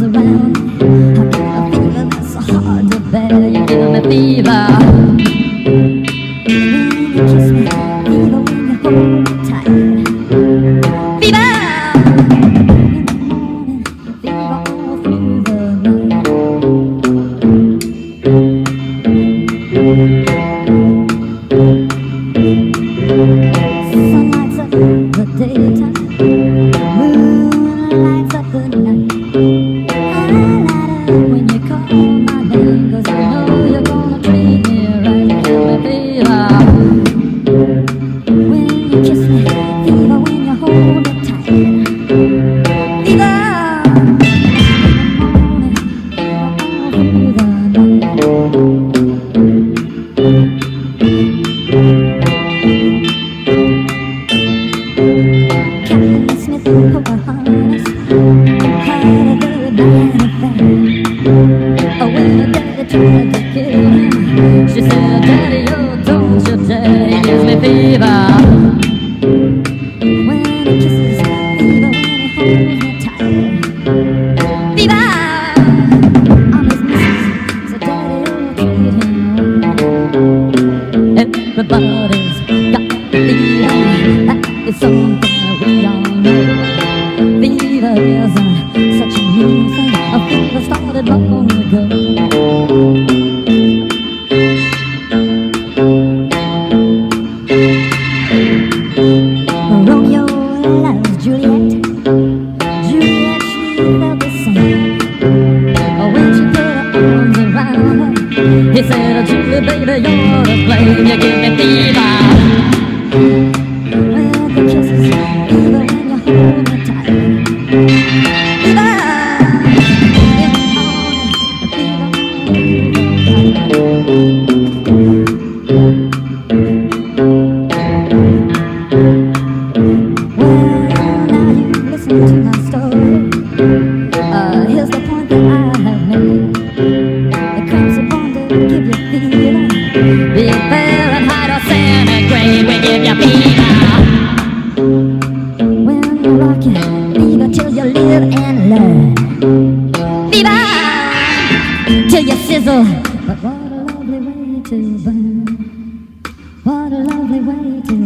around me. I get a fever that's so hard to bear. You give me fever when you kiss me, fever when you hold me tight. Fever in the morning, fever all through the night. Sun lights up the daytime, moon lights up the night. I light up when you call my name, 'cause I know you're gonna treat me right. Give me fever when you kiss me, fever when you hold me tight. Fever in the morning, fever all through the night. Smith and Pocahontas had a very bad affair. Oh, when her daddy tried to kill him, she said, "Daddy, oh, don't you dare." He gives me fever when he kisses, fever when he holds me tight. Fever, I'm his missus, so Daddy, oh, treat him right. Everybody's got fever, that is something we all know. Fever isn't such a new thing. A fever started long ago. Romeo loves Juliet. Juliet, she felt the same. When she put her arms around her, he said, "Oh, Julie, baby, you're to blame. You give me fever when the kisses, fever when you hold me tight. Fever in the morning, fever all through the night. Well, now you listen to my story. Here's the point that I have made. The cramps are born to give you fever. Be it Fahrenheit or centigrade, we give you fever. When we rock you, fever till you live and learn. Fever till you sizzle. But what a lovely way to burn. What a lovely way to